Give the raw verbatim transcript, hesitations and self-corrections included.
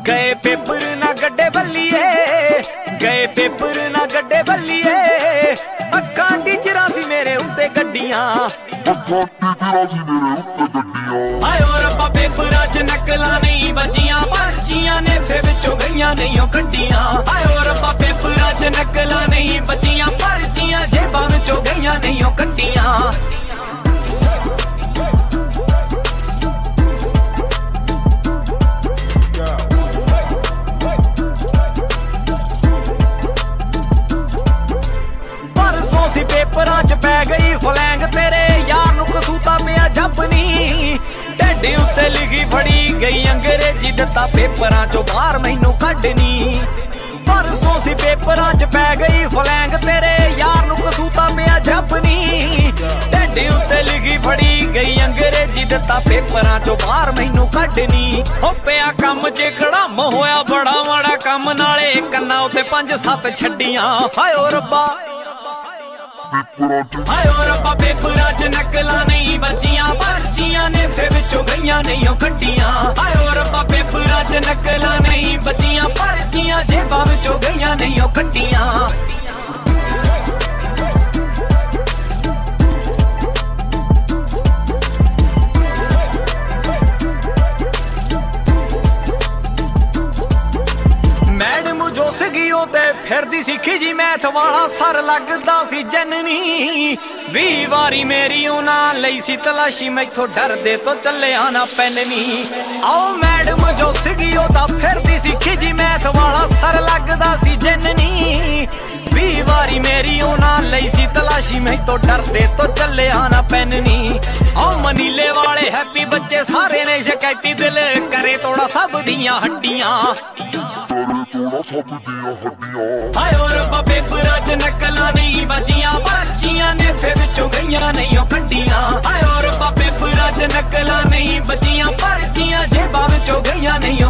गए पेपर ना गड्ढे बल्लिए, गए पेपर ना गड्ढे बल्लिए, अक्कां टीचरां सी मेरे उत्ते गड्डियां, अक्कां टीचरां सी मेरे उत्ते गड्डियां। आयो रब्बा पेपरां च नकलां नहीं बजियां, पर्चियां ने फे विचों गईयां नहीं ओ कड्डियां। आयो रब्बा पेपरां च नकलां नहीं बजियां, पर्चियां जेबां विचों गईयां नहीं ओ कड्डियां। पेपरां च पै गई फलैंग तेरे यार नू कसूता पिया जपनी, ढेडे उत्ते लिखी फड़ी गई अंग्रेजी दत्ता पेपरां चो बाहर मैनू कड्डनी। परसों सी पेपरां च पै गई फलैंग तेरे यार नू कसूता पिया जपनी, ढेडे उत्ते लिखी फड़ी गई अंग्रेजी दत्ता पेपरां चो बाहर मैनू कड्डनी। ओ पिया कम च खड़ाम होया बड़ा माड़ा कम, नाले कन्ना उत्ते पंज सत्त छड्डियां। हाय ओ रब्बा आयो रब्बा पेपरां च नकलां नहीं बजियां, पर्चियां ने फे विचों गईयां नहीं ओ कड्डियां। आयो रब्बा पेपरां च नकलां नहीं बजियां, पर्चियां जेबां विचों गईयां नहीं ओ कड्डियां। मैडम जो सीगी ते फिरदी सी खिजी, मैथ वाला सर लगदा सी जननी, भी वारी मेरी उना लई सी तलाशी, मैथों डरदे तो चले आना पैननी। आओ मैडम जो सीगी तां फिरदी सी खिजी, मैथ वाला सर लगदा सी जननी, भी वारी मेरी उना लई सी तलाशी, मैथों डरदे तो चले आना पैननी। आओ मनीले वाले हैप्पी बच्चे सारे ने शकैती, दिल करे तोड़ा सब दियां हड्डियां, आयो रब्बा पेपरां च नकलां नहीं बजियां, पर्चियां ने फे विचों गईयां नहीं ओ कड्डियां। आयो रब्बा पेपरां च नकलां नहीं बजियां, पर्चियां जेबां विचों गईयां नहीं